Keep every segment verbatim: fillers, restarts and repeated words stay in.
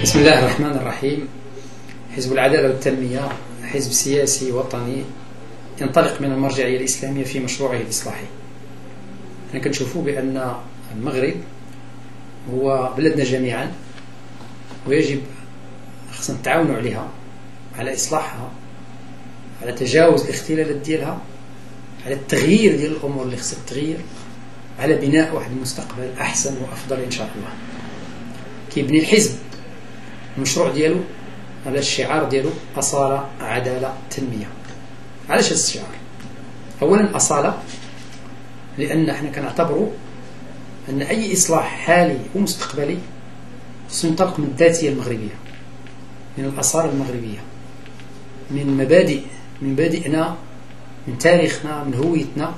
بسم الله الرحمن الرحيم. حزب العدالة والتنمية حزب سياسي وطني ينطلق من المرجعية الإسلامية في مشروعه الإصلاحي. أنا كنشوفوا بأن المغرب هو بلدنا جميعا، ويجب خصنا نتعاونوا عليها، على إصلاحها، على تجاوز الاختلالات ديالها، على التغيير ديال الأمور اللي خصها تغيير، على بناء واحد المستقبل أحسن وأفضل إن شاء الله. كيبني الحزب المشروع ديالو على الشعار ديالو أصالة عدالة تنمية. علاش هذا الشعار؟ أولا أصالة لأن احنا كنعتبروا أن أي إصلاح حالي ومستقبلي خصو ينطلق من الذاتية المغربية، من الأصالة المغربية، من مبادئ من مبادئنا، من تاريخنا، من هويتنا.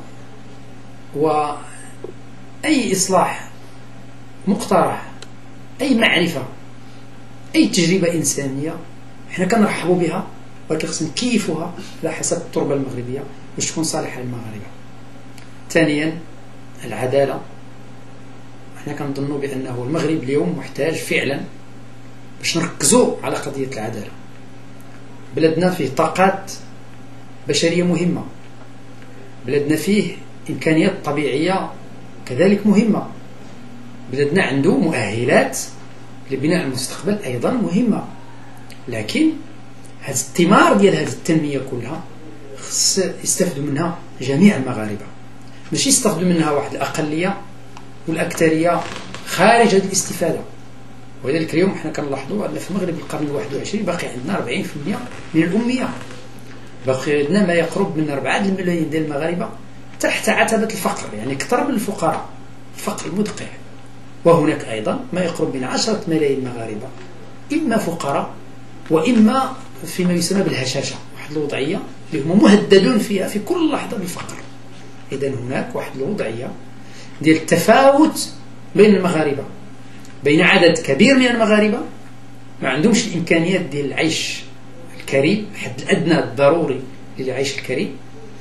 وأي إصلاح مقترح، أي معرفة، أي تجربة إنسانية احنا كنرحبوا بها، ولكن خصنا نكيفوها على حسب التربة المغربية باش تكون صالحة للمغاربة. ثانيا العدالة. احنا كنظنوا بأنه المغرب اليوم محتاج فعلا باش نركزوا على قضية العدالة. بلدنا فيه طاقات بشرية مهمة، بلدنا فيه إمكانيات طبيعية كذلك مهمة، بلدنا عنده مؤهلات لبناء المستقبل أيضا مهمة. لكن هذه الثمار ديال هذه التنمية كلها خص يستفدوا منها جميع المغاربة، ماشي يستفدوا منها واحد الأقلية والأكثرية خارج هذه الاستفادة. ولذلك اليوم احنا كنلاحظوا أن في المغرب القرن الواحد والعشرين باقي عندنا أربعين بالمئة من الأمية، باقي عندنا ما يقرب من أربعة الملايين ديال المغاربة تحت عتبة الفقر، يعني أكثر من الفقراء، الفقر المدقع. وهناك أيضا ما يقرب من عشرة ملايين مغاربة إما فقراء وإما فيما يسمى بالهشاشة، واحد الوضعية اللي هم مهددون فيها في كل لحظة بالفقر. إذن هناك واحد الوضعية ديال التفاوت بين المغاربة، بين عدد كبير من المغاربة ما عندهمش الإمكانيات ديال العيش الكريم، الحد الأدنى الضروري للعيش الكريم،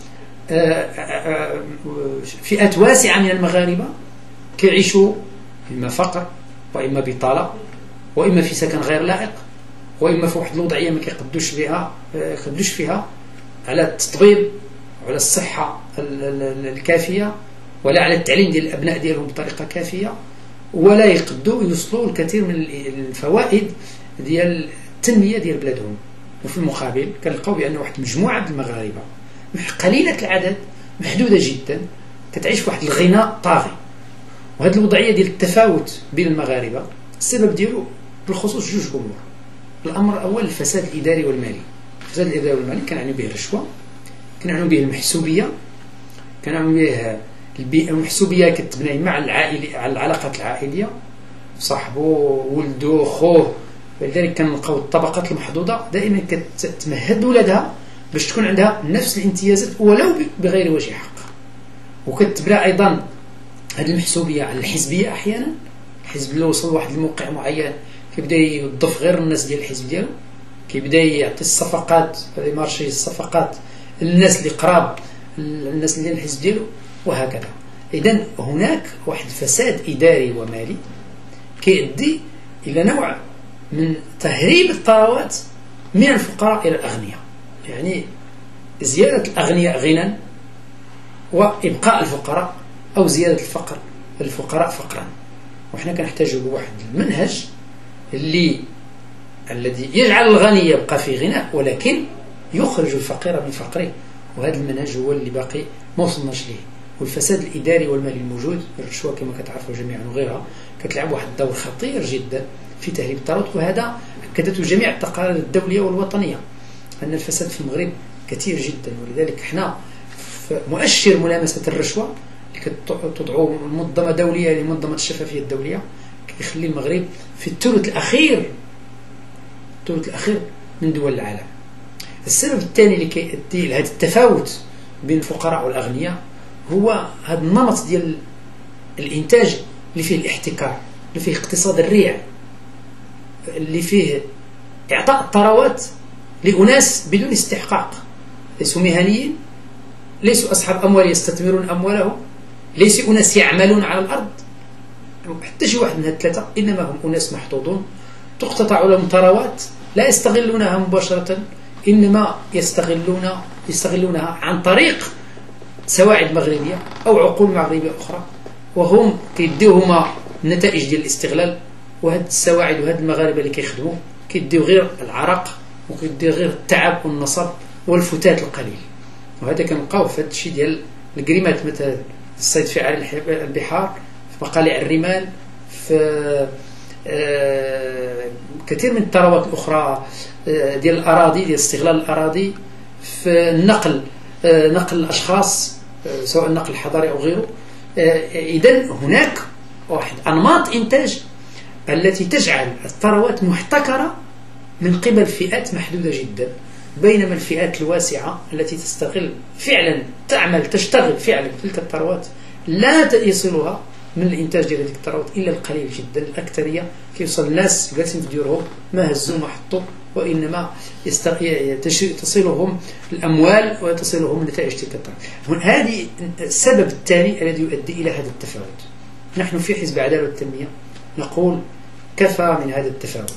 فئات واسعة من المغاربة كيعيشوا إما فقر، وإما بطالة، وإما في سكن غير لائق، وإما في واحد الوضعية ما كيقدوش بها يقدوش فيها على التطبيب وعلى الصحة الكافية، ولا على التعليم ديال الأبناء ديالهم بطريقة كافية، ولا يقدوا يوصلوا الكثير من الفوائد ديال التنمية ديال بلادهم. وفي المقابل كنلقاو بأن واحد المجموعة من المغاربة قليلة العدد، محدودة جدا، كتعيش واحد الغناء طاغي. وهذه الوضعية ديال التفاوت بين المغاربة السبب ديالو بالخصوص جوج أمور. الأمر الأول الفساد الإداري والمالي. الفساد الإداري والمالي كنعنيو به الرشوة، كنعنيو به المحسوبية، كنعنيو به البيئة. المحسوبية كتبني مع العائلة، على العلاقات العائلية، صاحبه، ولده، خوه. ولذلك كنلقاو الطبقات المحظوظة دائما كتمهد ولادها باش تكون عندها نفس الامتيازات ولو بغير وجه حق. وكتبنى أيضا هذه المحسوبية على الحزبية. أحيانا الحزب اللي وصل لواحد الموقع معين كيبدا يوظف غير الناس ديال الحزب ديالو، كيبدا يعطي الصفقات في مارشي الصفقات للناس اللي قراب الناس ديال الحزب ديالو، وهكذا. إذن هناك واحد الفساد إداري ومالي كيؤدي إلى نوع من تهريب الثروات من الفقراء إلى الأغنياء، يعني زيادة الأغنياء غنى وإبقاء الفقراء، أو زيادة الفقر الفقراء فقرا. وإحنا كنحتاج لواحد المنهج اللي الذي يجعل الغني يبقى في غنى ولكن يخرج الفقير من فقره. وهذا المنهج هو اللي باقي ما وصلناش ليه. والفساد الإداري والمالي الموجود، الرشوة كما كتعرفوا جميعا وغيرها، كتلعب واحد الدور خطير جدا في تهريب الثروات. وهذا أكدته جميع التقارير الدولية والوطنية أن الفساد في المغرب كثير جدا. ولذلك احنا مؤشر ملامسة الرشوة تدعو منظمة دولية لمنظمة الشفافية الدولية كيخلي المغرب في الثلث الأخير الثلث الأخير من دول العالم. السبب الثاني اللي كيؤدي لهذا التفاوت بين الفقراء والأغنياء هو هذا النمط ديال الإنتاج اللي فيه الاحتكار، اللي فيه اقتصاد الريع، اللي فيه إعطاء الثروات لأناس بدون استحقاق، ليسوا مهنيين، ليسوا أصحاب أموال يستثمرون أموالهم، ليسوا أناس يعملون على الأرض، حتى شي واحد من هاد الثلاثة، إنما هم أناس محظوظون تقتطع لهم ثروات لا يستغلونها مباشرة، إنما يستغلون يستغلونها عن طريق سواعد مغربية أو عقول مغربية أخرى، وهم كيديوهما النتائج ديال الاستغلال. وهاد السواعد وهاد المغاربة اللي كيخدموا كيديو غير العرق وكيديو غير التعب والنصب والفتات القليل. وهذا كنلقاوه في هذا الشيء ديال الكريمات، مثلا الصيد في عالي البحار، في مقالع الرمال، في آه كثير من الثروات الأخرى آه ديال الأراضي، ديال استغلال الأراضي، في النقل، آه نقل الأشخاص، آه سواء النقل الحضاري أو غيره. آه إذن هناك واحد أنماط إنتاج التي تجعل الثروات محتكرة من قبل فئات محدودة جدا، بينما الفئات الواسعة التي تستغل فعلا، تعمل تشتغل فعلا تلك الثروات، لا يصلها من الإنتاج ديال هذيك الثروات إلا القليل جدا. الأكثرية كيوصل الناس جالسين في ديورهم ما هزوا ما حطوا، وإنما تصلهم الأموال وتصلهم نتائج تلك الثروات. هذه السبب الثاني الذي يؤدي إلى هذا التفاوت. نحن في حزب العدالة والتنمية نقول كفى من هذا التفاوت،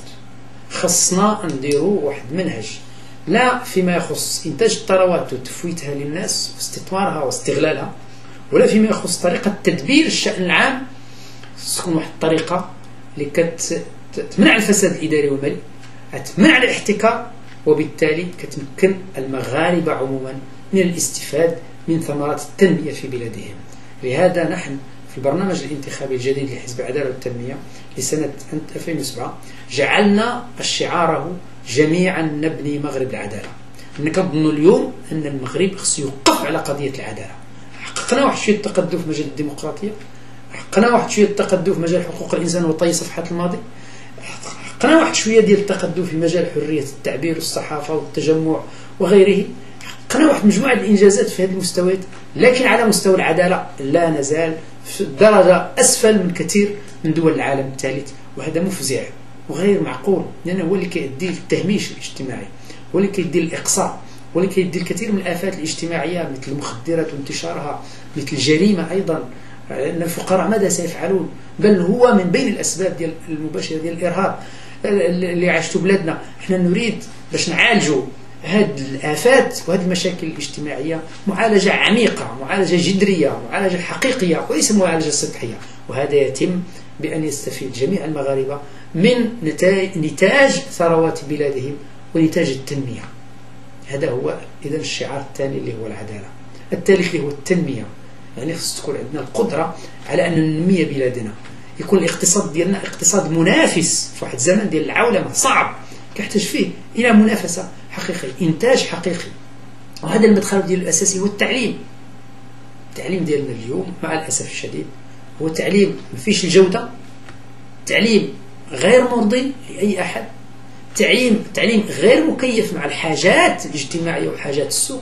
خصنا نديروا واحد منهج، لا فيما يخص إنتاج الثروات وتفويتها للناس واستثمارها واستغلالها، ولا فيما يخص طريقة تدبير الشأن العام. تكون واحد الطريقة اللي كتمنع الفساد الإداري والمالي، تمنع الاحتكار، وبالتالي كتمكن المغاربة عموما من الاستفادة من ثمرات التنمية في بلادهم. لهذا نحن في البرنامج الانتخابي الجديد لحزب العدالة والتنمية لسنة ألفين وسبعة جعلنا شعاره جميعا نبني مغرب العدالة. نظن اليوم أن المغرب خصو يوقف على قضية العدالة. حققنا واحد شوية التقدم في مجال الديمقراطية، حققنا واحد شوية التقدم في مجال حقوق الإنسان وطي صفحات الماضي، حققنا واحد شوية ديال التقدم في مجال حرية التعبير والصحافة والتجمع وغيره، حققنا واحد مجموعة الإنجازات في هذه المستويات. لكن على مستوى العدالة لا نزال في درجة أسفل من كثير من دول العالم الثالث، وهذا مفزع وغير معقول، لأنه هو اللي كيؤدي للتهميش الاجتماعي، هو اللي كيؤدي للإقصاء، هو اللي كيؤدي الكثير من الآفات الاجتماعية مثل المخدرات وانتشارها، مثل الجريمة أيضا، أن الفقراء ماذا سيفعلون؟ بل هو من بين الأسباب ديال المباشرة ديال الإرهاب اللي عاشته بلادنا. احنا نريد باش نعالجوا هذه الآفات وهذه المشاكل الاجتماعية معالجة عميقة، معالجة جذرية، معالجة حقيقية، وليس معالجة سطحية. وهذا يتم بأن يستفيد جميع المغاربة من نتاج ثروات بلادهم ونتاج التنمية. هذا هو إذن الشعار الثاني اللي هو العدالة. الثالث اللي هو التنمية، يعني خص تكون عندنا القدرة على أن ننمي بلادنا، يكون الاقتصاد ديالنا اقتصاد منافس في واحد الزمن ديال العولمة صعب كيحتاج فيه إلى منافسة حقيقي، إنتاج حقيقي. وهذا المدخل ديال الأساسي هو التعليم. التعليم ديالنا اليوم مع الأسف الشديد هو تعليم ما فيش الجودة، تعليم غير مرضي لأي أحد، تعليم تعليم غير مكيف مع الحاجات الاجتماعية وحاجات السوق،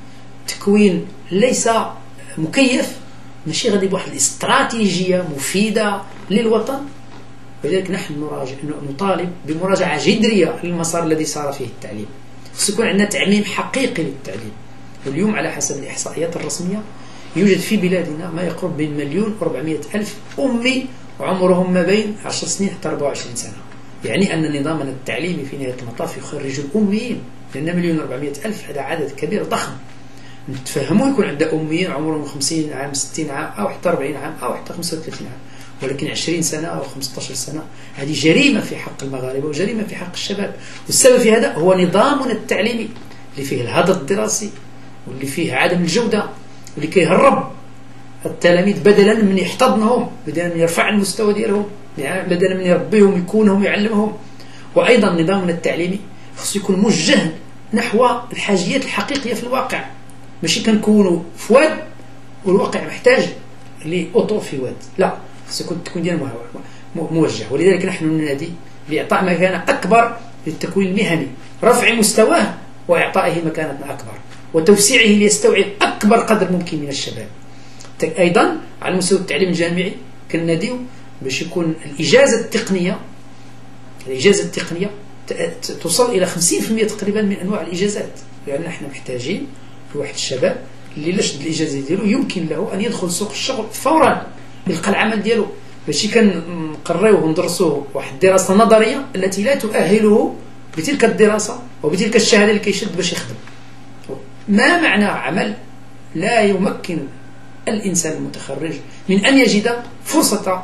تكوين ليس مكيف، ماشي غادي بواحد الاستراتيجية مفيدة للوطن. ولذلك نحن نراجع نطالب بمراجعة جذرية للمسار الذي سار فيه التعليم. خص يكون عندنا تعميم حقيقي للتعليم. واليوم على حسب الإحصائيات الرسمية يوجد في بلادنا ما يقرب من مليون وأربعمائة ألف أمي وعمرهم ما بين عشر سنين حتى أربعة وعشرين سنة. يعني أن نظامنا التعليمي في نهاية المطاف يخرج الأميين، لأن مليون وأربعمائة ألف هذا عدد كبير ضخم. نتفهموا يكون عندنا أميين عمرهم خمسين عام، ستين عام، أو حتى أربعين عام، أو حتى خمسة وثلاثين عام، ولكن عشرين سنة أو خمسة عشر سنة هذه جريمة في حق المغاربة وجريمة في حق الشباب. والسبب في هذا هو نظامنا التعليمي اللي فيه الهدر الدراسي، واللي فيه عدم الجودة، واللي كيهرب التلاميذ بدلا من يحتضنهم، بدلا من يرفع المستوى ديالهم، بدلا من يربيهم يكونهم يعلمهم. وأيضا نظامنا التعليمي خصو يكون موجه نحو الحاجيات الحقيقية في الواقع، ماشي كنكونوا في واد والواقع محتاج لأطو في واد، لا، خصو تكون ديالنا موجه. ولذلك نحن ننادي بإعطاء مكانة أكبر للتكوين المهني، رفع مستواه وإعطائه مكانة أكبر وتوسيعه ليستوعب أكبر قدر ممكن من الشباب. أيضا على مستوى التعليم الجامعي كناديو باش يكون الإجازة التقنية الإجازة التقنية توصل إلى خمسين بالمئة تقريبا من أنواع الإجازات، لأن نحن محتاجين لواحد الشباب اللي لشد الإجازة ديالو يمكن له أن يدخل سوق الشغل فورا، يلقى العمل ديالو ماشي كنقريوه وندرسوه واحد الدراسة نظرية التي لا تؤهله بتلك الدراسة وبتلك الشهادة اللي كيشد باش يخدم. ما معنى عمل لا يمكن الإنسان المتخرج من أن يجد فرصة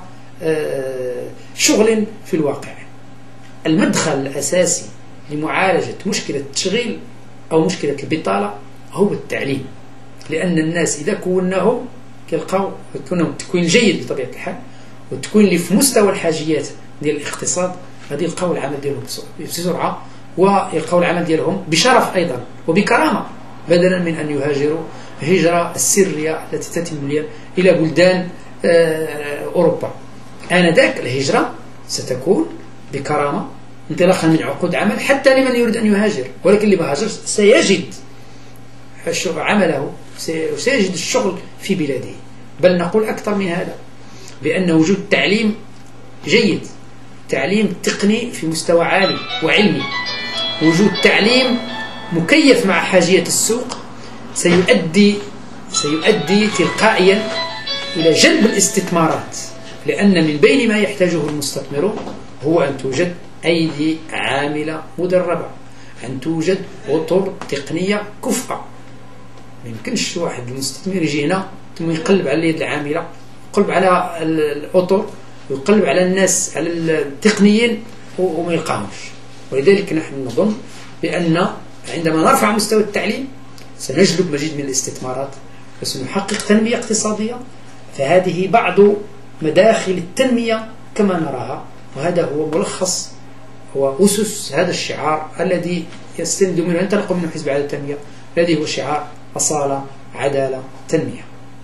شغل في الواقع؟ المدخل الأساسي لمعالجة مشكلة التشغيل أو مشكلة البطالة هو التعليم، لأن الناس إذا كونهم كيلقاو يكونوا تكوين جيد بطبيعة الحال، والتكوين اللي في مستوى الحاجيات ديال الاقتصاد غادي يلقاو العمل ديالهم بسرعة، ويلقاو العمل ديالهم بشرف أيضا وبكرامة، بدلا من أن يهاجروا هجرة السرية التي تتم اليوم إلى بلدان أوروبا. آنذاك الهجرة ستكون بكرامة انطلاقا من عقود عمل حتى لمن يريد أن يهاجر، ولكن اللي ما هاجرش سيجد عمله وسيجد الشغل في بلاده. بل نقول أكثر من هذا، بأن وجود تعليم جيد، تعليم تقني في مستوى عالي وعلمي، وجود تعليم مكيف مع حاجية السوق سيؤدي سيؤدي تلقائيا إلى جلب الاستثمارات، لأن من بين ما يحتاجه المستثمرون هو أن توجد أيدي عاملة مدربة، أن توجد أطر تقنية كفءة. ما يمكنش واحد المستثمر يجي هنا ثم يقلب على اليد العاملة، يقلب على الأطر ويقلب على الناس على التقنيين وما يلقاهمش. ولذلك نحن نظن بأن عندما نرفع مستوى التعليم سنجلب مزيد من الاستثمارات وسنحقق تنمية اقتصادية. فهذه بعض مداخل التنمية كما نراها، وهذا هو ملخص هو أسس هذا الشعار الذي يستند منه ينطلق منه حزب عدالة التنمية، الذي هو شعار أصالة عدالة تنمية.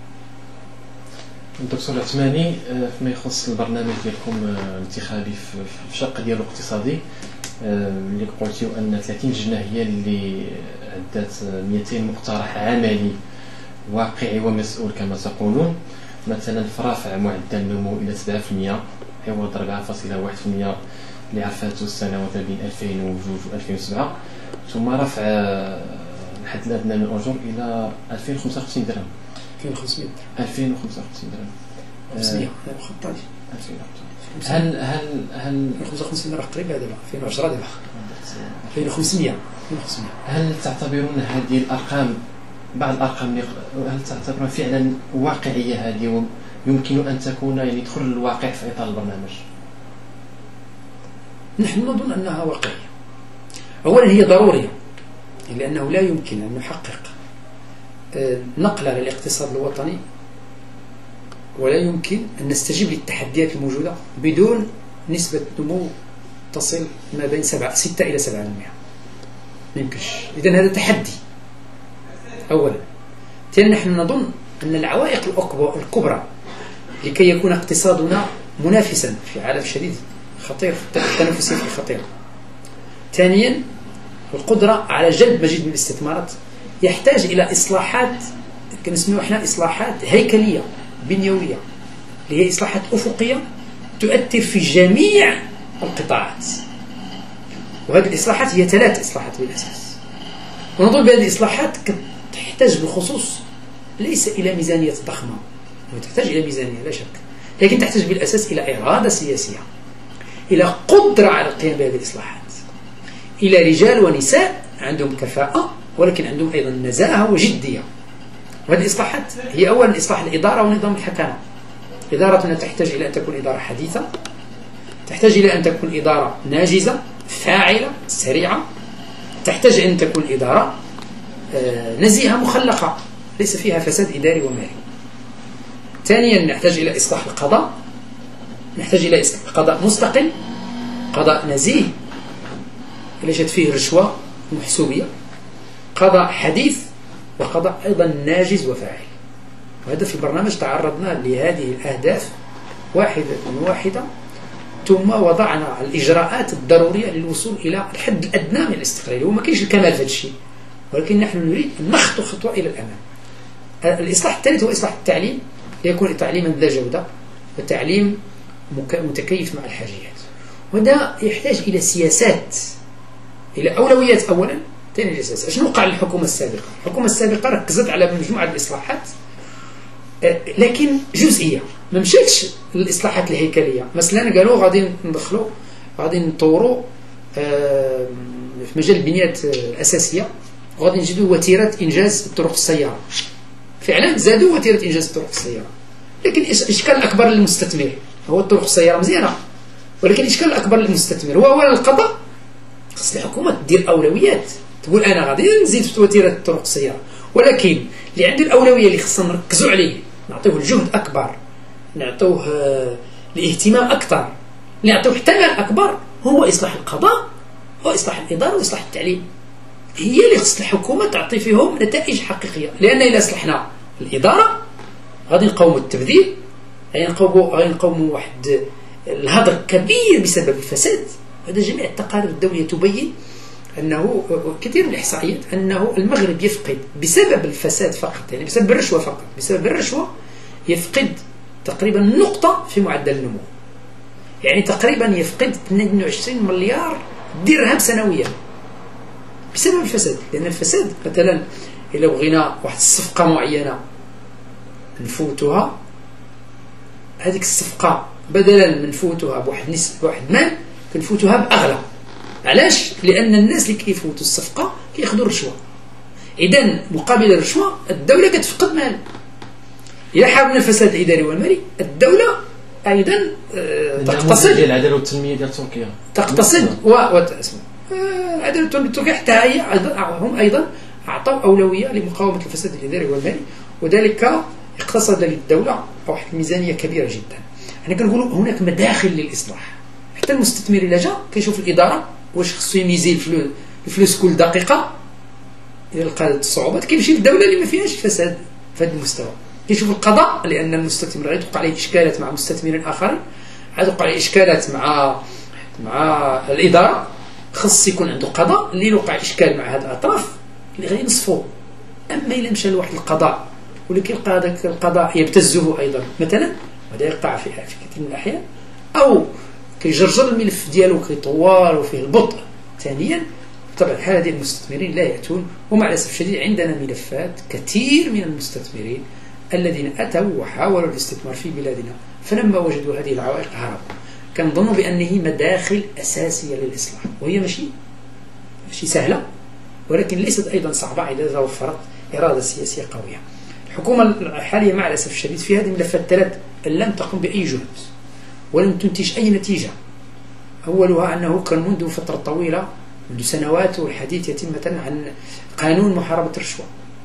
دكتور العثماني، فيما يخص البرنامج ديالكم الانتخابي في الشق ديالو الاقتصادي، اللي قلتيو أن ثلاثين لجنة هي اللي عدات مئتين مقترح عملي واقعي ومسؤول كما تقولون. مثلا في رفع معدل النمو إلى سبعة بالمئة عوض أربعة فاصلة واحد بالمئة اللي عرفته السنوات بين ألفين واثنين و ألفين وسبعة، ثم رفع الحد الأدنى من الأجور إلى ألفين وخمسة وخمسين درهم ألفين وخمسمائة ألفين وخمسة وخمسين درهم خمسمائة وخمسة عشر هل هل هل خمسة وخمسين درهم قريب هذا ألفين وعشرة دابا ألفين وخمسمائة هل تعتبرون هذه الأرقام بعض الأرقام هل تعتبرون فعلا واقعية هذه ويمكن أن تكون يعني تدخل الواقع في إطار البرنامج؟ نحن نظن أنها واقعية. أولا هي ضرورية، لأنه لا يمكن أن نحقق نقلة للاقتصاد الوطني ولا يمكن أن نستجيب للتحديات الموجودة بدون نسبة نمو تصل ما بين ستة إلى سبعة بالمئة. ما يمكنش. إذن هذا تحدي أولا. ثانيا نحن نظن أن العوائق الكبرى لكي يكون اقتصادنا منافسا في عالم شديد خطير، التنافسية فيه خطيرة. ثانيا القدرة على جلب مزيد من الاستثمارات يحتاج إلى إصلاحات كنسميها احنا إصلاحات هيكلية بنيوية، اللي هي إصلاحات أفقية تؤثر في جميع القطاعات. وهذه الإصلاحات هي ثلاث إصلاحات بالأساس، ونظن بهذه الإصلاحات تحتاج بالخصوص ليس إلى ميزانية ضخمة، تحتاج إلى ميزانية لا شك، لكن تحتاج بالأساس إلى إرادة سياسية، إلى قدرة على القيام بهذه الإصلاحات، إلى رجال ونساء عندهم كفاءة ولكن عندهم أيضا نزاهة وجدية. وهذه الإصلاحات هي أولا إصلاح الإدارة ونظام الحكامة. إدارتنا تحتاج إلى أن تكون إدارة حديثة، تحتاج إلى أن تكون إدارة ناجزة فاعلة سريعة، تحتاج أن تكون إدارة نزيهة مخلقة ليس فيها فساد إداري ومالي. ثانيا نحتاج إلى إصلاح القضاء، نحتاج إلى قضاء مستقل، قضاء نزيه ليست فيه رشوة ومحسوبية، قضاء حديث، وقضاء أيضا ناجز وفاعل. وهذا في البرنامج تعرضنا لهذه الأهداف واحدة واحدة، ثم وضعنا الإجراءات الضرورية للوصول إلى الحد الأدنى من الاستقلالية. وما كاينش الكمال في هذا الشيء، ولكن نحن نريد أن نخطو خطوة إلى الأمام. الإصلاح الثالث هو إصلاح التعليم، ليكون تعليما ذا جودة وتعليم متكيف مع الحاجيات. وده يحتاج إلى سياسات، إلى أولويات أولا، ثاني الأساس. شنو وقع للحكومة السابقة؟ الحكومة السابقة ركزت على مجموعة الإصلاحات لكن جزئية، ما مشاتش للإصلاحات الهيكلية. مثلا قالوا غادي ندخلوا غادي نطوروا في مجال البنيات الأساسية وغادي نجدوا وتيرة إنجاز طرق السيارة. فعلا زادوا وتيرة إنجاز طرق السيارة، لكن الإشكال الأكبر للمستثمر هو طرق السيارة مزيانة، ولكن الإشكال الأكبر للمستثمر هو أولا القضاء. خص الحكومة دير أولويات، تقول أنا غادي نزيد في وتيرة طرق السيارة، ولكن اللي عنده الأولوية اللي خصنا نركزوا عليه نعطوه الجهد أكبر، نعطوه الاهتمام أكثر، نعطوه احتمال أكبر هو إصلاح القضاء وإصلاح الإدارة وإصلاح التعليم. هي اللي خص الحكومة تعطي فيهم نتائج حقيقية، لأن إذا أصلحنا الإدارة غادي نقوموا التبذير، غادي نقوموا غادي نقوموا واحد الهدر كبير بسبب الفساد. هذا جميع التقارير الدولية تبين أنه كثير من الإحصائيات أنه المغرب يفقد بسبب الفساد فقط، يعني بسبب الرشوة فقط، بسبب الرشوة يفقد تقريبا نقطة في معدل النمو، يعني تقريبا يفقد اثنين وعشرين مليار درهم سنويا بسبب الفساد. لأن الفساد مثلا إلا بغينا واحد الصفقة معينة نفوتها، هذيك الصفقة بدلا من نفوتها بواحد نسبة بواحد مال كنفوتها بأغلى. علاش؟ لأن الناس اللي كيفوتوا الصفقة كياخذوا الرشوة، إذن مقابل الرشوة الدولة كتفقد مال. إذا حاربنا الفساد الإداري والمالي الدولة أيضا تقتصد. ديال العدالة والتنمية ديال تركيا تقتصد وتسمى العدالة والتنمية تركيا حتى هي هم أيضا أعطوا أولوية لمقاومة الفساد الإداري والمالي، وذلك اقتصد للدولة واحد الميزانية كبيرة جدا. احنا كنقولوا هناك مداخل للإصلاح، حتى المستثمر إلا جا كيشوف الإدارة واش خصو يميزي الفلوس كل دقيقة، إذا لقى صعوبات كيمشي للدولة اللي ما فيهاش فساد في هذا المستوى. كيشوف القضاء لأن المستثمر غادي توقع عليه إشكالات مع مستثمرين آخرين، غادي توقع عليه إشكالات مع مع الإدارة، خص يكون عنده قضاء اللي وقع إشكال مع هذه الأطراف اللي غادي ينصفوه. أما إلا مشى لواحد القضاء واللي كيلقى هذاك القضاء يبتزه أيضا مثلا، وهذا يقع في كثير من الأحيان، أو كيجرجر الملف ديالو كيطول وفيه البطء. ثانيا طبعا هذه المستثمرين لا يأتون، ومع الأسف الشديد عندنا ملفات كثير من المستثمرين الذين أتوا وحاولوا الاستثمار في بلادنا فلما وجدوا هذه العوائق هربوا. كنظن بأنه مداخل أساسية للإصلاح، وهي ماشي ماشي سهلة، ولكن ليست أيضا صعبة إذا توفرت إرادة سياسية قوية. الحكومة الحالية مع الأسف الشديد في هذه الملفات الثلاث لم تقم بأي جهد ولم تنتج أي نتيجة. أولها أنه كان منذ فترة طويلة منذ سنوات والحديث يتم مثلا عن قانون محاربة الرشوة،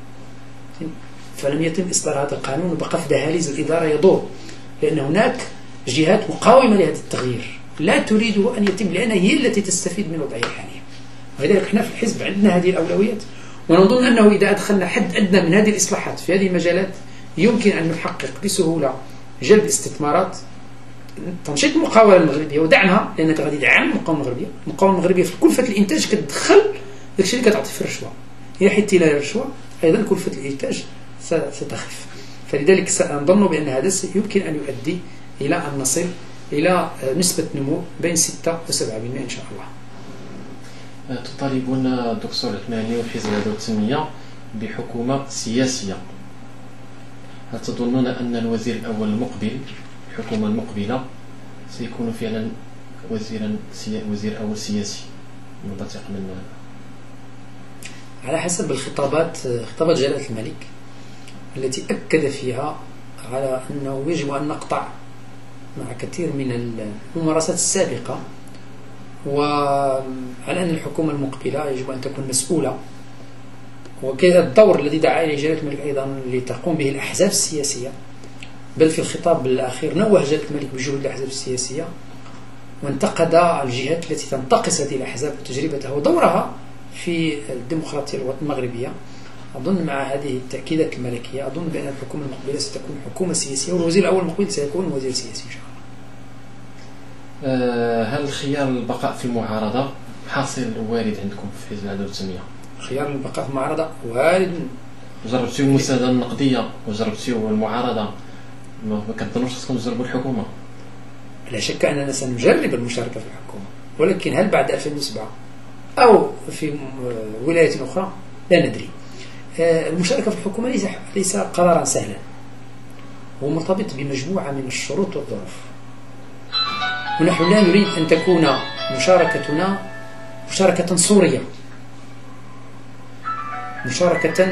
فلم يتم إصدار هذا القانون وبقى في دهاليز الإدارة يدور، لأن هناك جهات مقاومة لهذا التغيير لا تريده أن يتم، لأنها هي التي تستفيد من الوضعية الحالية. ولذلك احنا في الحزب عندنا هذه الأولويات، ونظن أنه إذا أدخلنا حد أدنى من هذه الإصلاحات في هذه المجالات يمكن أن نحقق بسهولة جلب استثمارات، تنشيط المقاومة المغربية ودعمها، لأنك غادي تدعم المقاومة المغربية. المقاومة المغربية في كلفة الإنتاج كتدخل داكشي اللي كتعطي في الرشوة، هي حيت لا الرشوة أيضا كلفة الإنتاج ستخف. فلذلك سنظن بأن هذا يمكن أن يؤدي إلى أن نصل إلى نسبة نمو بين ستة وسبعة بالمئة إن شاء الله. تطالبون الدكتور العثماني وحزب العدالة والتنمية بحكومة سياسية. هل تظنون أن الوزير الأول المقبل الحكومة المقبلة سيكون فعلا وزيرا سي... وزير أول سياسي منبثق من؟ على حسب الخطابات خطابات جلالة الملك التي أكد فيها على أنه يجب أن نقطع مع كثير من الممارسات السابقة، وعلى أن الحكومة المقبلة يجب أن تكون مسؤولة، وكذا الدور الذي دعا إليه جلالة الملك أيضا لتقوم به الأحزاب السياسية. بل في الخطاب الأخير نوه جلالة الملك بجهود الأحزاب السياسية وانتقد الجهات التي تنتقص هذه الأحزاب وتجربتها ودورها في الديمقراطية المغربية. أظن مع هذه التأكيدات الملكية أظن بأن الحكومة المقبلة ستكون حكومة سياسية، والوزير الأول المقبل سيكون وزير سياسي إن شاء الله. هل خيار البقاء في المعارضة حاصل وارد عندكم في حزب العدالة والتنمية؟ خيار البقاء في المعارضة وارد. جربتوا المساندة النقدية وجربتوا المعارضة، ما كتظنوش خصكم تجربوا الحكومة؟ لا شك أننا سنجرب المشاركة في الحكومة، ولكن هل بعد ألفين وسبعة أو في ولاية أخرى لا ندري. المشاركة في الحكومة ليس ليس قرارا سهلا، هو مرتبط بمجموعة من الشروط والظروف، ونحن لا نريد أن تكون مشاركتنا مشاركة صورية، مشاركة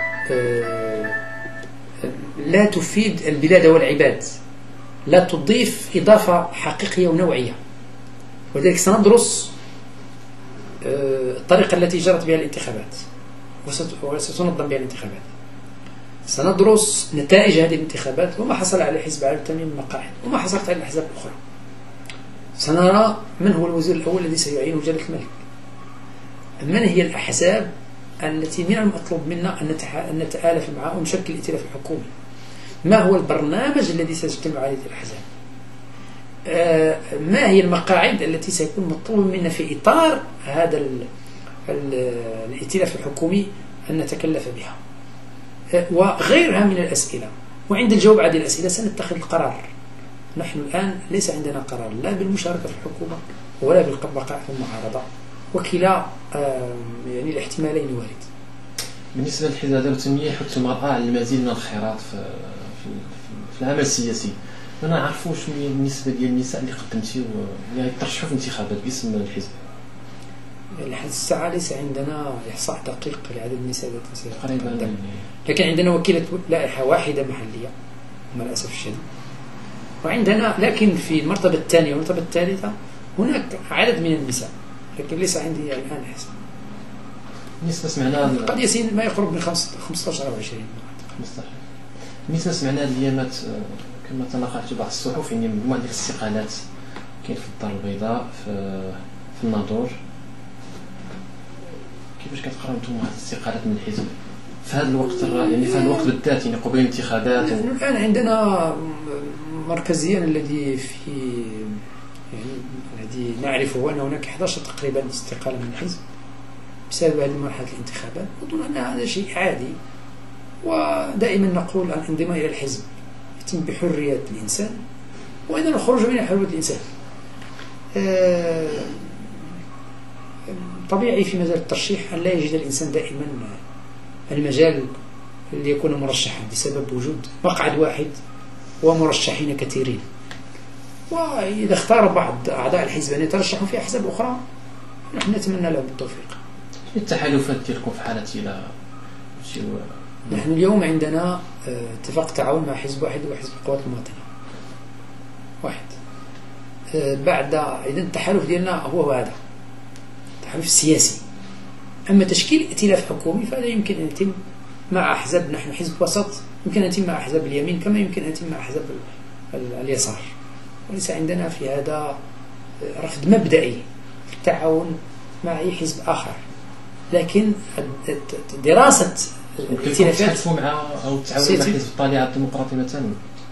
لا تفيد البلاد والعباد، لا تضيف إضافة حقيقية ونوعية. ولذلك سندرس الطريقة التي جرت بها الانتخابات وستنظم بها الانتخابات، سندرس نتائج هذه الانتخابات وما حصل على حزب على الثمانين مقاعد وما حصلت على الأحزاب الأخرى. سنرى من هو الوزير الأول الذي سيعينه جلالة الملك، من هي الأحزاب التي من المطلوب منا أن نتآلف معها ونشكل الائتلاف الحكومي، ما هو البرنامج الذي سيجتمع عليه الأحزاب، آه ما هي المقاعد التي سيكون مطلوب منا في إطار هذا ال ال الائتلاف الحكومي أن نتكلف بها، آه وغيرها من الأسئلة. وعند الجواب على هذه الأسئلة سنتخذ القرار. نحن الآن ليس عندنا قرار لا بالمشاركة في الحكومة ولا بالبقاء في المعارضة، وكلا آه يعني الاحتمالين وارد. بالنسبة للحزب التنمية يحث المرأة على المزيد من الخيرات في, في, في العمل السياسي. أنا عارفوا شنو هي النسبة ديال النساء اللي قدمتي يعني ترشحوا في انتخابات باسم الحزب؟ لحد الساعة ليس عندنا إحصاء دقيق لعدد النساء التي تقريبا، لكن عندنا وكيلة لائحة واحدة محلية مع الأسف الشديد. وعندنا لكن في المرتبة الثانية والمرتبة الثالثة هناك عدد من النساء، لكن ليس عندي الآن إحصاء. بالنسبة سمعنا قد يصل ما يقرب من خمسطاش أو عشرين. خمسطاش. بالنسبة سمعنا اليامات كما تناقشت بعض الصحف يعني مجموعة ديال الاستقالات كاين في الدار البيضاء في في الناظور. كيفاش كتقراو نتوما هذه الاستقالات من الحزب في هذا الوقت يعني في هذا الوقت بالذات يعني قبيل الانتخابات؟ نحن الآن عندنا مركزيا الذي في يعني الذي نعرفه أن هناك إحدى عشر تقريبا استقالة من الحزب بسبب هذه مرحلة الانتخابات. أظن أن هذا شيء عادي، ودائما نقول الانضمام إلى الحزب يتم بحرية الإنسان وأيضا الخروج من حرية الإنسان. طبيعي في مجال الترشيح أن لا يجد الإنسان دائما المجال ليكون مرشحا بسبب وجود مقعد واحد ومرشحين كثيرين، وإذا اختار بعض أعضاء الحزب أن يترشحوا في أحزاب أخرى نحن نتمنى لهم التوفيق. التحالفات ديالكم في حالة إلى نحن اليوم عندنا اتفاق تعاون مع حزب واحد وحزب القوات المواطنة واحد. بعد إذن التحالف ديالنا هو هذا التحالف السياسي. أما تشكيل ائتلاف حكومي فهذا يمكن أن يتم مع أحزاب، نحن حزب وسط، يمكن أن يتم مع أحزاب اليمين كما يمكن أن يتم مع أحزاب اليسار، وليس عندنا في هذا رفض مبدئي في التعاون مع أي حزب آخر. لكن دراسة الائتلافات تحالفوا مع أو تعاونوا مع حزب الطليعة الديمقراطي مثلا؟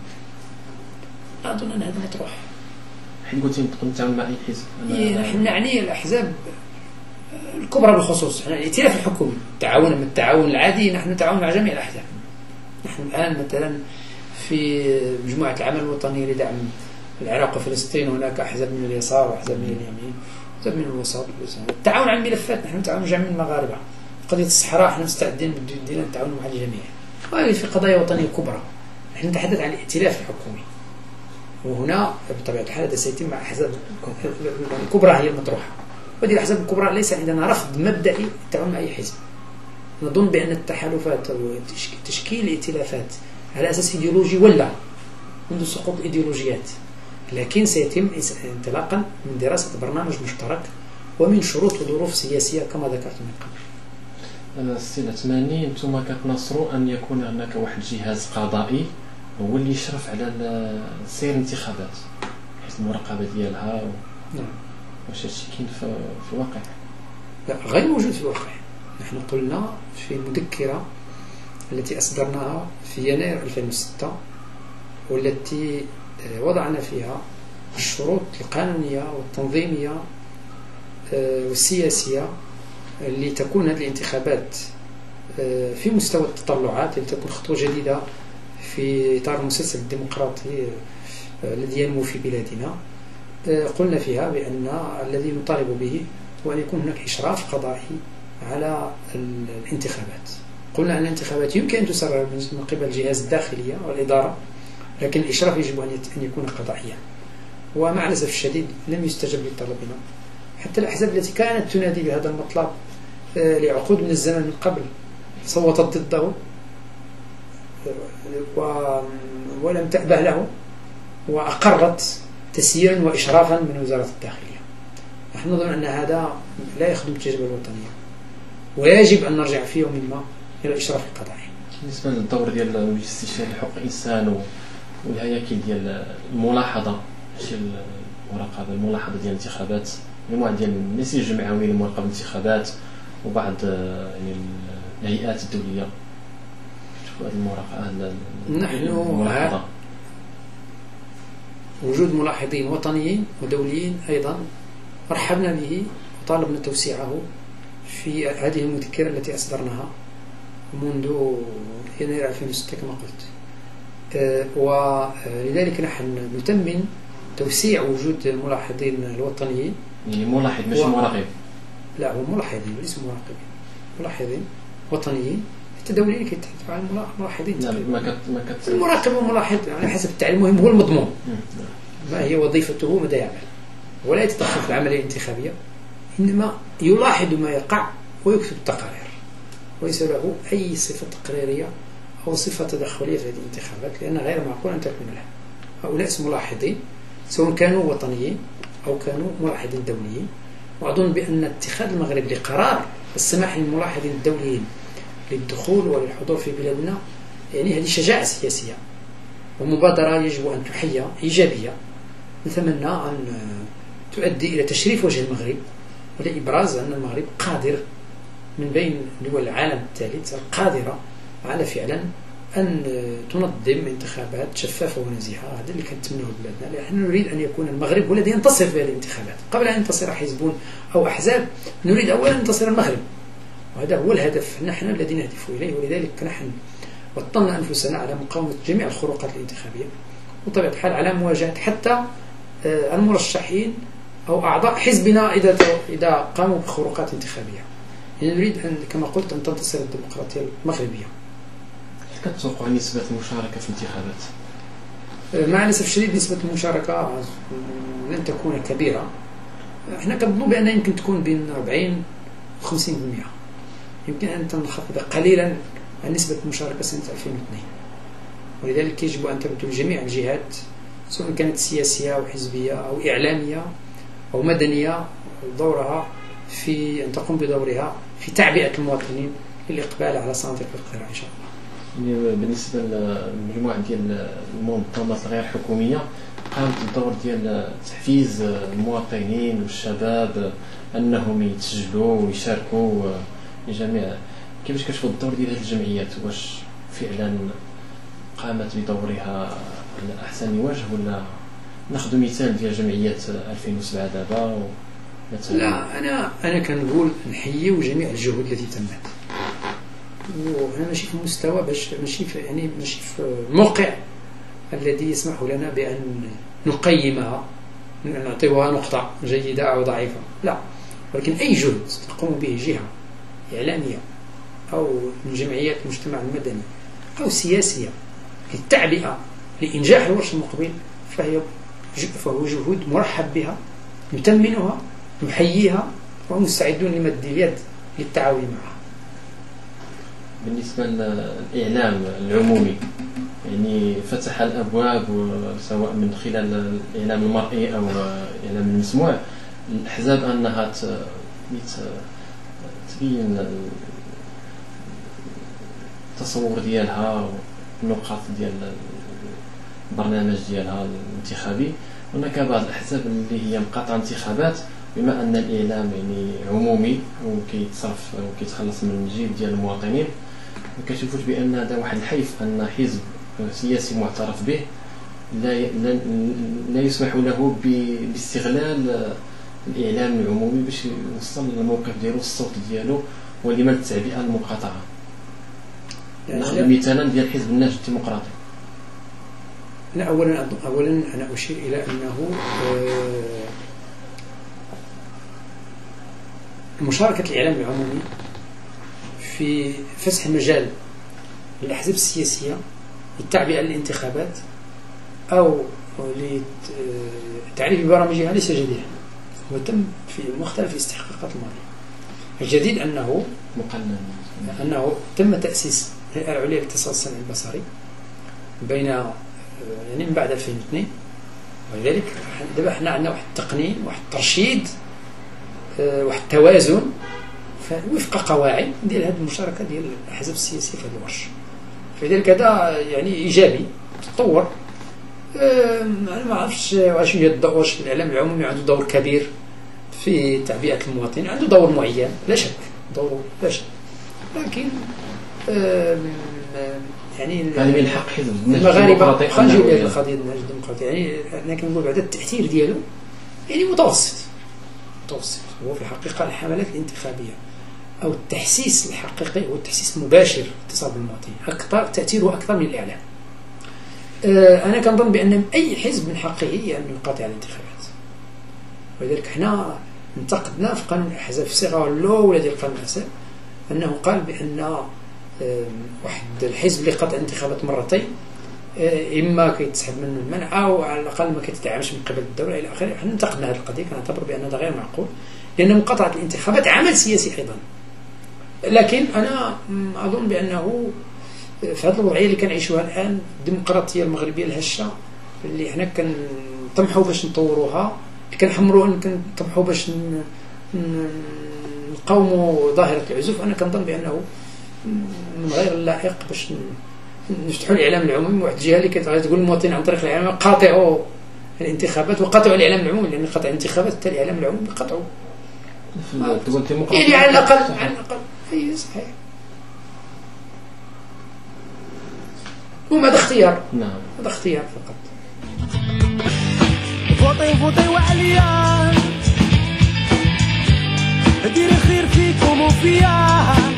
أظن أن هذا مطروح. حين قلتي تقدروا تتعاونوا مع أي حزب؟ نحن نعني الأحزاب الكبرى بالخصوص. الائتلاف الحكومي تعاون من التعاون العادي، نحن نتعاون مع جميع الأحزاب. نحن الآن مثلا في مجموعة العمل الوطني لدعم العراق وفلسطين هناك أحزاب من اليسار وأحزاب من اليمين وأحزاب من الوسط. التعاون على الملفات نحن نتعاون مع جميع المغاربة. قضية الصحراء نحن مستعدين بدنا نتعاون مع الجميع. وهذه في قضايا وطنية كبرى نحن نتحدث عن الائتلاف الحكومي، وهنا بطبيعة الحال هذا سيتم مع أحزاب الكبرى هي المطروحة. وهذه الأحزاب الكبرى ليس عندنا رفض مبدئي التعاون مع أي حزب. نظن بأن التحالفات وتشكيل ائتلافات على أساس إيديولوجي ولا منذ سقوط الإيديولوجيات، لكن سيتم انطلاقا من دراسة برنامج مشترك ومن شروط وظروف سياسية كما ذكرت من قبل. أنا السنة ثمانين أنتم كتنصروا أن يكون هناك واحد الجهاز قضائي هو اللي يشرف على سير الانتخابات بحيث المراقبة ديالها و... نعم. واش هادشي كاين في في الواقع؟ لا، غير موجود في الواقع. نحن قلنا في المذكرة التي أصدرناها في يناير ألفين وستة والتي وضعنا فيها الشروط القانونية والتنظيمية والسياسية لتكون هذه الانتخابات في مستوى التطلعات، لتكون خطوة جديدة في إطار المسلسل الديمقراطي الذي ينمو في بلادنا. قلنا فيها بأن الذي نطالب به هو أن يكون هناك إشراف قضائي على الانتخابات. قلنا أن الانتخابات يمكن أن تسرر من قبل الجهاز الداخلية والإدارة لكن الإشراف يجب أن يكون قضائيا. ومع الأسف الشديد لم يستجب لطلبنا، حتى الأحزاب التي كانت تنادي بهذا المطلب لعقود من الزمن من قبل صوتت ضده ولم تأبه له، وأقرت تسييرا وإشرافا من وزارة الداخلية. نحن نظن أن هذا لا يخدم التجربة الوطنية، ويجب أن نرجع في يوم ما إلى الإشراف القضائي. بالنسبة للدور ديال المجلس الاستشاري لحقوق الإنسان والهياكل ديال الملاحظة، شي المراقبة الملاحظة ديال الانتخابات، مجموعة ديال النسيج الجمعوي لمراقبة الانتخابات وبعض يعني الهيئات الدولية، شوفوا هذه المراقبة نحن الملاحظة. وجود ملاحظين وطنيين ودوليين أيضا رحبنا به وطالبنا توسيعه في هذه المذكرة التي أصدرناها منذ يناير ألفين وستة كما قلت. ولذلك نحن نتمن توسيع وجود الملاحظين الوطنيين. يعني ملاحظ مش مراقب؟ لا، هو ملاحظين وليس مراقبين، ملاحظين وطنيين حتى دوليين كيتحدثوا عن الملاحظين. لا ما كت ما كت المراقب والملاحظ على حسب التعليم، المهم هو المضمون ما هي وظيفته ماذا يعمل، ولا يتدخل في العملية الانتخابية، إنما يلاحظ ما يقع ويكتب التقارير، وليس له أي صفة تقريرية أو صفة تدخلية في هذه الانتخابات، لأن غير معقول أن تكون له. هؤلاء ملاحظين سواء كانوا وطنيين أو كانوا ملاحظين دوليين. وأظن بأن اتخاذ المغرب لقرار السماح للملاحظين الدوليين للدخول وللحضور في بلادنا يعني هذه شجاعة سياسية ومبادرة يجب أن تحيى إيجابية. نتمنى أن تؤدي إلى تشريف وجه المغرب ولإبراز أن المغرب قادر من بين دول العالم الثالث القادرة على فعلا أن تنظم انتخابات شفافة ونزيهة. هذا اللي كنتمناه بلادنا، لأن نريد أن يكون المغرب هو الذي ينتصر في هذه الانتخابات قبل أن ينتصر حزب أو أحزاب. نريد أولا أن ينتصر المغرب، وهذا هو الهدف نحن الذي نهدف إليه. ولذلك نحن وطننا أنفسنا على مقاومة جميع الخروقات الانتخابية، وطبيعة الحال على مواجهة حتى المرشحين أو أعضاء حزبنا إذا إذا قاموا بخروقات انتخابية. يعني نريد أن كما قلت أن تنتصر الديمقراطية المغربية. كتوقع نسبة المشاركة في الانتخابات؟ مع الأسف الشديد نسبة المشاركة لن تكون كبيرة. احنا كنظن بأنها يمكن تكون بين أربعين و خمسين بالمئة، يمكن أن تنخفض قليلا عن نسبة المشاركة سنة ألفين واثنين. ولذلك يجب أن تبذل جميع الجهات سواء كانت سياسية أو حزبية أو إعلامية أو مدنية دورها في أن تقوم بدورها في تعبئة المواطنين للإقبال على صناديق الاقتراع إن شاء الله. بالنسبة للمجموعة ديال المنظمات الغير حكومية قامت بالدور ديال تحفيز المواطنين والشباب أنهم يتسجلوا ويشاركوا لجميع. كيفاش كتشوف الدور ديال هذه الجمعيات؟ واش فعلا قامت بدورها على أحسن وجه، ولا ناخذ مثال ديال جمعية ألفين وسبعة دابا؟ لا، أنا أنا كنقول نحيي جميع الجهود التي تمت، وأنا ماشي في مستوى باش ماشي في يعني ماشي في الموقع الذي يسمح لنا بأن نقيمها نعطيها نقطة جيدة أو ضعيفة، لا، ولكن أي جهد تقوم به جهة إعلامية أو من جمعيات المجتمع المدني أو سياسية للتعبئة لإنجاح الورش المقبل فهي فهو جهود مرحب بها، نتمنها نحييها ومستعدون لمد اليد للتعاون معها. بالنسبة للإعلام العمومي يعني فتح الأبواب سواء من خلال الإعلام المرئي أو الإعلام المسموع الأحزاب أنها تبين التصور ديالها والنقاط ديال البرنامج ديالها الانتخابي. هناك بعض الأحزاب اللي هي مقاطعة انتخابات بما أن الإعلام يعني عمومي وكيتصرف وكيتخلص من الجيب ديال المواطنين، ما كتشوفوش بأن هذا واحد الحيف أن حزب سياسي معترف به لا لا يسمح له باستغلال الإعلام العمومي باش يوصل للموقف ديالو الصوت ديالو ولمن التعبئة المقاطعة؟ ناخذ مثالا ديال حزب النهج الديمقراطي. لا، أولا أولا أنا أشير إلى أنه مشاركة الإعلام العمومي في فتح مجال للأحزاب السياسية للتعبئة للانتخابات أو لتعريف برامجها ليس جديدا، هو تم في مختلف الاستحقاقات الماضية. الجديد أنه مقنن أنه تم تأسيس الهيئة العليا للاتصال السمعي البصري بين يعني من بعد ألفين واثنين، ولذلك دابا حنا عندنا واحد التقنين، واحد الترشيد، واحد التوازن وفق قواعد ديال هذه المشاركة ديال الأحزاب السياسية في هذه الورشة. فلذلك هذا يعني إيجابي، تطور. أنا ما عرفتش واش هي الدور، واش الإعلام العمومي عنده دور كبير في تعبئة المواطنين، عنده دور معين لا شك، دوره لا شك، لكن يعني يعني من حق حزب المغاربة خرجوا إلى القضية النهج الديمقراطي، يعني أنا كنقول بعد التأثير ديالو يعني متوسط متوسط. هو في الحقيقة الحملات الانتخابية أو التحسيس الحقيقي هو التحسيس المباشر اتصال بالمواطنين، أكثر تأثيره أكثر من الإعلام. أنا كنظن بأن أي حزب من حقه هي أن يقاطع الانتخابات، ولذلك حنا انتقدنا في قانون الأحزاب في الصيغة الأولى ديال قانون الأحزاب أنه قال بأن واحد الحزب اللي قاطع الانتخابات مرتين إما كيتسحب منه المنع أو على الأقل ما كيتدعمش من قبل الدولة إلى آخره. حنا انتقدنا هذه القضية، كنعتبر بأن هذا غير معقول، لأن مقاطعة الانتخابات عمل سياسي أيضا. لكن أنا أظن بأنه في هذه الوضعية اللي كنعيشوها الآن، الديمقراطية المغربية الهشة اللي حنا كنطمحوا باش نطوروها، اللي كنحمروا كنطمحوا باش نقاوموا ظاهرة العزوف، أنا كنظن بأنه من غير اللائق باش نفتحوا الإعلام العمومي واحد الجهة اللي كتقول للمواطنين عن طريق الإعلام قاطعوا الانتخابات وقاطعوا الإعلام العمومي، لأن قطع الانتخابات حتى الإعلام العمومي قطعوا في الدول الديمقراطية يعني على الأقل على الأقل أي صحيح. وهذا اختيار، نعم هذا اختيار فقط. فوطي فوطي وعليا دير خير فيكم وفيا